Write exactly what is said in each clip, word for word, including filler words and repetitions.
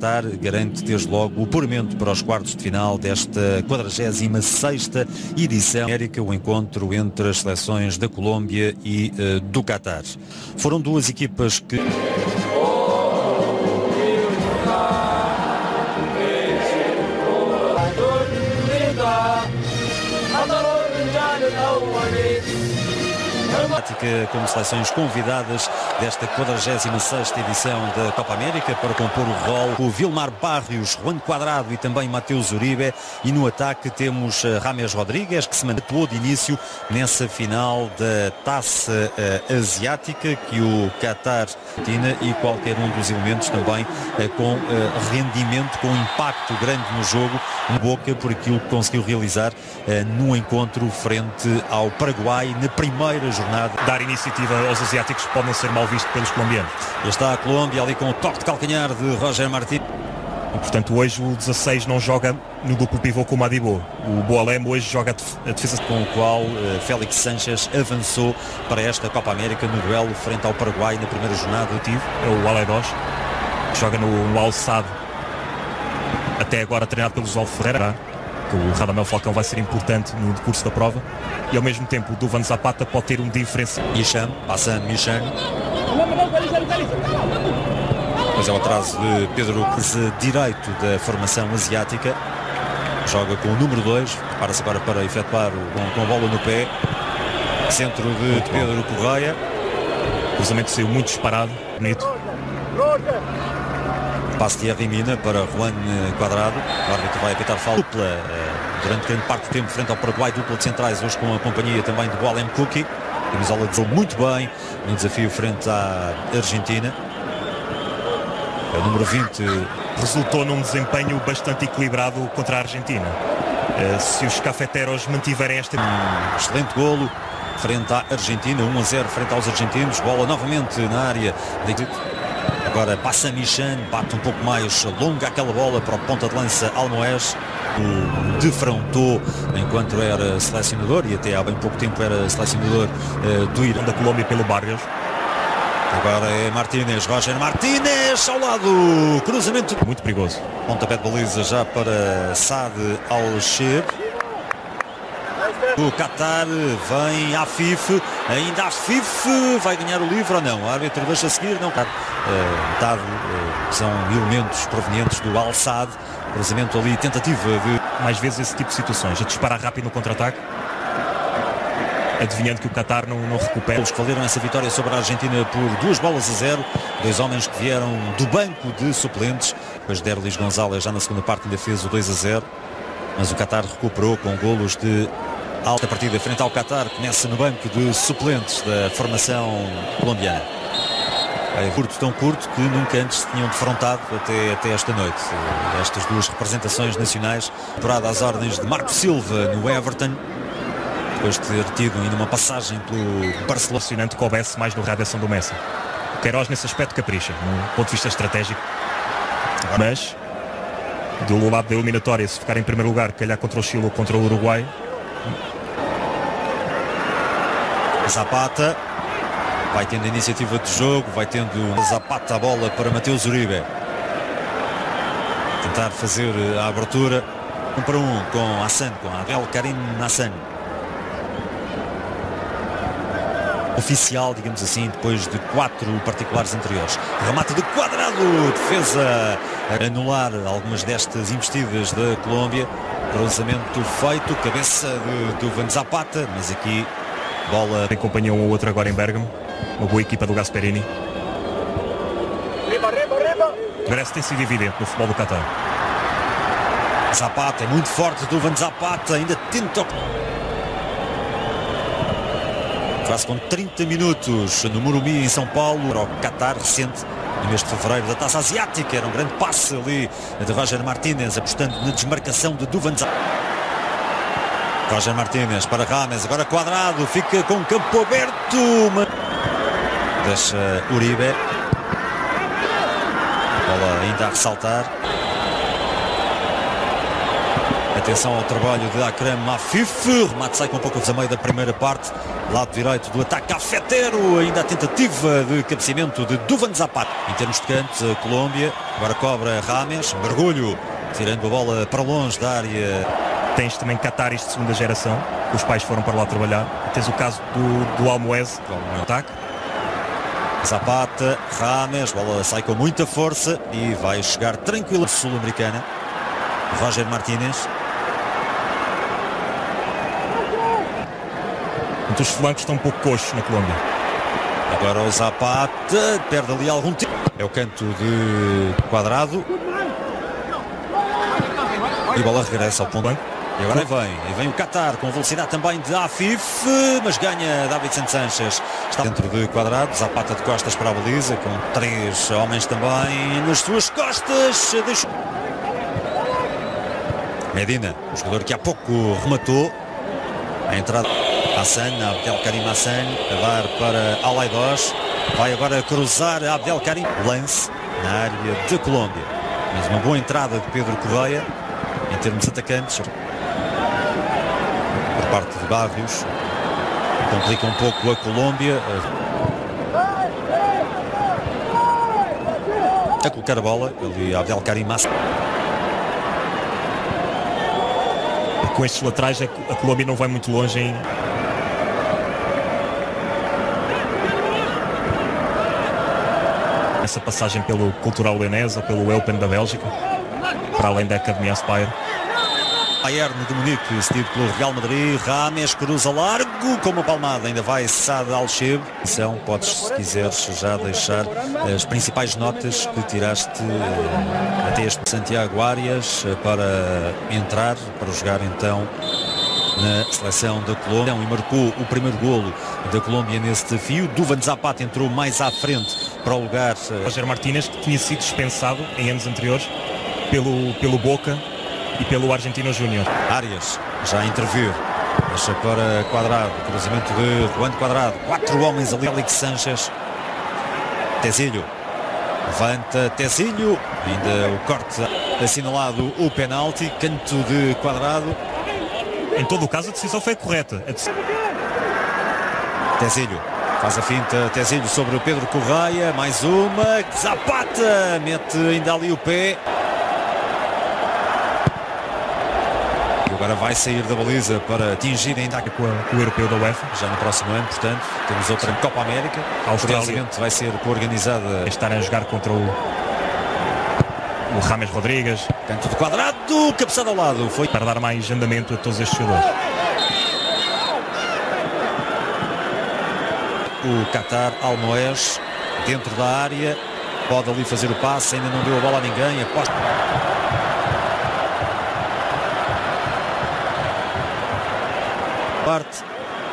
Qatar garante desde logo o apuramento para os quartos de final desta quadragésima sexta edição América, o encontro entre as seleções da Colômbia e uh, do Qatar. Foram duas equipas que... como seleções convidadas desta quadragésima sexta edição da Copa América para compor o rol o Vilmar Barrios, Juan Cuadrado e também Mateus Uribe, e no ataque temos James Rodrigues, que se mantuvo de início nessa final da Taça uh, Asiática que o Qatar tinha, e qualquer um dos elementos também uh, com uh, rendimento, com impacto grande no jogo, um Boca por aquilo que conseguiu realizar uh, no encontro frente ao Paraguai na primeira jornada. Dar iniciativa aos asiáticos pode não ser mal visto pelos colombianos. Já está a Colômbia ali com o toque de calcanhar de Roger Martí. E, portanto, hoje o dezasseis não joga no duplo pivô com o Madibo. O Boalem hoje joga a defesa. Com o qual uh, Félix Sánchez avançou para esta Copa América no duelo frente ao Paraguai na primeira jornada do Tive. É o Aleidos, que joga no, no Al-Sadd, até agora treinado pelo João Ferreira. Que o Radamel Falcão vai ser importante no decurso da prova, e ao mesmo tempo o Duvan Zapata pode ter um diferencial. Hicham, passa Hicham. Mas é o atraso de Pedro Cruz, direito da formação asiática. Joga com o número dois, prepara-se agora para efetuar com, com a bola no pé. Centro de Pedro Correia. O cruzamento saiu muito disparado, bonito. Passe de Arrimina para Juan Cuadrado. O árbitro vai apitar falta. Dupla durante grande parte do tempo frente ao Paraguai, dupla de centrais, hoje com a companhia também de Boalem Cookie. A camisola jogou muito bem no desafio frente à Argentina. É o número vinte. Resultou num desempenho bastante equilibrado contra a Argentina. Se os cafeteros mantiverem esta... Um excelente golo frente à Argentina, um a zero frente aos argentinos. Bola novamente na área de... Agora passa Hicham, bate um pouco mais longa aquela bola para o ponta de lança Almoés. O defrontou enquanto era selecionador, e até há bem pouco tempo era selecionador uh, do Irão. Da Colômbia pelo Barrios. Agora é Martínez, Roger Martínez ao lado, cruzamento muito perigoso. Pontapé de baliza já para Saad Al-Sheikh. O Qatar vem à F I F, ainda a F I F vai ganhar o livro ou não? O árbitro deixa seguir, não. Uh, metade uh, são elementos provenientes do Al-Sadd, cruzamento ali, tentativa de... Mais vezes esse tipo de situações, a disparar rápido no contra-ataque, adivinhando que o Qatar não, não recupera. Os que valeram essa vitória sobre a Argentina por duas bolas a zero, dois homens que vieram do banco de suplentes, depois de Derlis González já na segunda parte ainda fez o dois a zero, mas o Qatar recuperou com golos de alta partida frente ao Qatar, começa no banco de suplentes da formação colombiana. É curto, tão curto que nunca antes se tinham defrontado até, até esta noite. Estas duas representações nacionais, temporada às ordens de Marco Silva no Everton, depois de ter tido ainda uma passagem pelo Barcelona. Fascinante que houvesse mais no radiação do Messi. O Queiroz nesse aspecto capricha, no ponto de vista estratégico. Mas, do lado da eliminatória, se ficar em primeiro lugar, calhar contra o Chile ou contra o Uruguai. Zapata vai tendo a iniciativa de jogo, vai tendo Zapata a bola para Mateus Uribe. Tentar fazer a abertura um para um com Hassan, com Abel Karim Hassan. Oficial, digamos assim, depois de quatro particulares anteriores. Remate de Cuadrado, defesa a anular algumas destas investidas da Colômbia. Cruzamento feito, cabeça de Duvan Zapata, mas aqui bola... Acompanha um ou outro agora em Bérgamo, uma boa equipa do Gasperini. Parece ter sido evidente no futebol do Qatar. Zapata é muito forte, Duvan Zapata ainda tenta... Quase com trinta minutos no Morumbi, em São Paulo, para o Qatar recente, no mês de fevereiro da Taça Asiática. Era um grande passe ali de Roger Martínez, apostando na desmarcação de Duvan Zapata. Roger Martínez para Rames, agora Cuadrado, fica com o campo aberto. Deixa Uribe. Bola ainda a ressaltar. Atenção ao trabalho de Akram Afif. O remate sai com um pouco a meio da primeira parte. Lado direito do ataque cafetero. Ainda a tentativa de cabeceamento de Duvan Zapata. Em termos de cantos, a Colômbia. Agora cobra Rames. Mergulho. Tirando a bola para longe da área. Tens também Qataris de segunda geração. Os pais foram para lá trabalhar. Tens o caso do, do Almoez. No ataque. Zapata. Rames. A bola sai com muita força. E vai chegar tranquila. Sul-americana. Roger Martínez. Os flancos estão um pouco coxos na Colômbia. Agora o Zapata perde ali algum tempo. É o canto de Quadrado. E a bola regressa ao ponto. Bem. E agora vem, e vem o Qatar com velocidade também de Afif, mas ganha Davinson Sanchez. Está dentro de Quadrado. Zapata de costas para a baliza, com três homens também nas suas costas. Deixa... Medina, o jogador que há pouco rematou. A entrada Hassan, Abdelkarim Hassan, a dar para Alaidos. Vai agora cruzar Abdelkarim. Lance na área de Colômbia. Mas uma boa entrada de Pedro Correia em termos de atacantes. Por parte de Barrios. Complica um pouco a Colômbia. A colocar a bola. Ali Abdelkarim Hassan. Com estes laterais a Colômbia não vai muito longe em... essa passagem pelo Cultural Leonés ou pelo Eupen da Bélgica, para além da Academia Aspire. Bayern de Munique, cedido pelo Real Madrid. Rames cruza largo com uma palmada, ainda vai Saad Al-Sheb. Então podes, se quiseres, já deixar as principais notas que tiraste até este Santiago Arias para entrar, para jogar então na seleção da Colômbia, e marcou o primeiro golo da Colômbia nesse desafio. Duvan Zapata entrou mais à frente para o lugar. Roger Martínez, que tinha sido dispensado em anos anteriores pelo, pelo Boca e pelo Argentino Júnior. Arias já a intervir. Deixa para Quadrado. Cruzamento de Juan Quadrado. Quatro homens ali. Alex Sanchez. Tezilho. Levanta Tezilho. Ainda o corte assinalado o penalti. Canto de Quadrado. Em todo o caso a decisão foi correta. Tezilho. Faz a finta. Tezilho sobre o Pedro Correia. Mais uma. Zapata. Mete ainda ali o pé. Agora vai sair da baliza para atingir ainda com, a, com o europeu da UEFA. Já no próximo ano, portanto, temos outra Copa América. A Austrália vai ser coorganizada. Estarem a jogar contra o, o Rames Rodrigues. Canto de Quadrado, cabeçada ao lado. Foi para dar mais andamento a todos estes jogadores. O Qatar Almoez dentro da área. Pode ali fazer o passe, ainda não deu a bola a ninguém. Aposta. Parte.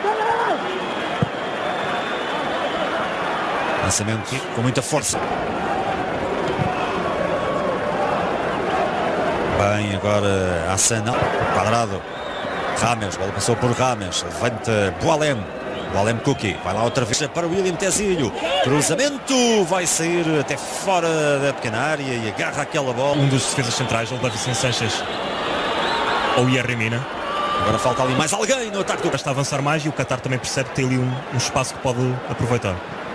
Lançamento com muita força. Bem, agora Hassan, Quadrado. Rames, bola passou por Rames. Levanta Boalem. Boalem Cookie. Vai lá outra vez para o William Tezilho. Cruzamento. Vai sair até fora da pequena área e agarra aquela bola. Um dos defesas centrais, o Davinson Sanchez ou Yerrimina. Agora falta ali mais alguém no ataque. Está a avançar mais e o Qatar também percebe que tem ali um, um espaço que pode aproveitar.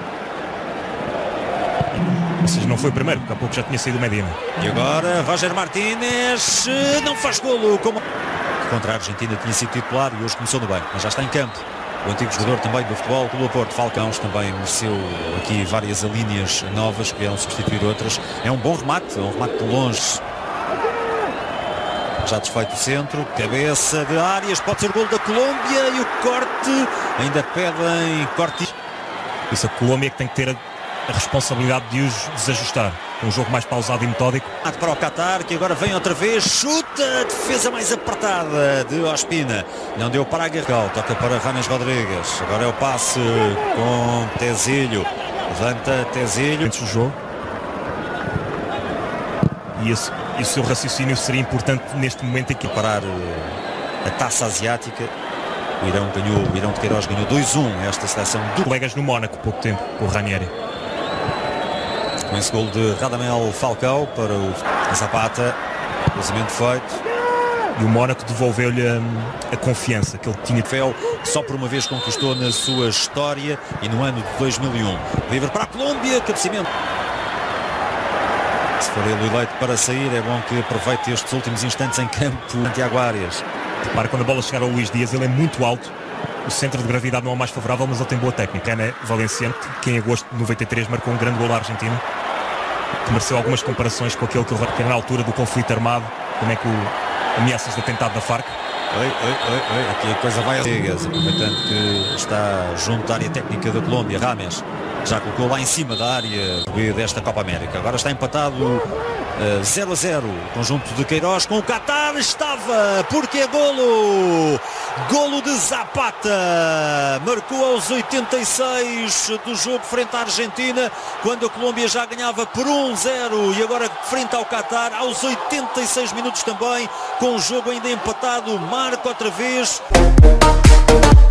Ou seja, não foi o primeiro, porque há pouco já tinha sido o Medina. E agora Roger Martínez não faz golo. Como... Contra a Argentina tinha sido titular e hoje começou no bem, mas já está em campo. O antigo jogador também do futebol, Clube do Porto, Falcãos, também mereceu aqui várias linhas novas que vieram substituir outras. É um bom remate, é um remate de longe. Já desfeito o centro, cabeça de Arias, pode ser o gol da Colômbia e o corte, ainda pedem corte. Isso, a Colômbia que tem que ter a, a responsabilidade de os desajustar. Um jogo mais pausado e metódico. Para o Qatar, que agora vem outra vez, chuta, defesa mais apertada de Ospina. Não deu para a Guerral, toca para Rames Rodrigues. Agora é o passe com Tezilho. Levanta Tezilho. Antes do jogo. E esse, e o seu raciocínio seria importante neste momento aqui. Parar a taça asiática. O Irão ganhou, o Irão de Queiroz ganhou dois a um esta seleção. Do... Colegas no Mónaco, pouco tempo, com o Ranieri. Com esse gol de Radamel Falcão para o Zapata. Cruzamento feito. E o Mónaco devolveu-lhe a, a confiança que ele tinha. Troféu que só por uma vez conquistou na sua história e no ano de dois mil e um. Livre para a Colômbia, cabeceamento. Se for ele eleito para sair, é bom que aproveite estes últimos instantes em campo. Santiago Arias. Repara, quando a bola chegar ao Luís Dias, ele é muito alto. O centro de gravidade não é o mais favorável, mas ele tem boa técnica. Ené Valenciano, que em agosto de noventa e três marcou um grande gol à Argentina, que mereceu algumas comparações com aquele que ele era na altura do conflito armado, como é que o, ameaças de atentado da Farc. Oi, oi, oi, oi. Aqui a coisa vai a Ligas, aproveitando que está junto à área técnica da Colômbia. Rames já colocou lá em cima da área desta Copa América. Agora está empatado uh, zero a zero. Conjunto de Queiroz com o Qatar. Estava, porque é golo. Golo de Zapata. Marcou aos oitenta e seis do jogo frente à Argentina, quando a Colômbia já ganhava por um zero. E agora frente ao Qatar, aos oitenta e seis minutos também, com o jogo ainda empatado. Marca outra vez.